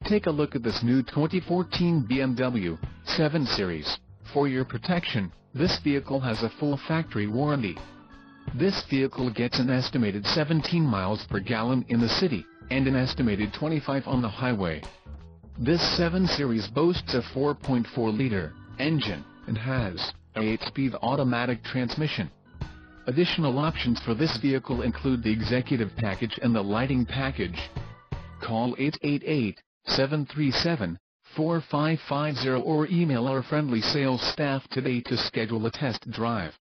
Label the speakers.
Speaker 1: Take a look at this new 2014 BMW 7 Series. For your protection, this vehicle has a full factory warranty. This vehicle gets an estimated 17 miles per gallon in the city, and an estimated 25 on the highway. This 7 Series boasts a 4.4-liter engine, and has a 8-speed automatic transmission. Additional options for this vehicle include the executive package and the lighting package. Call 888-737-4550 or email our friendly sales staff today to schedule a test drive.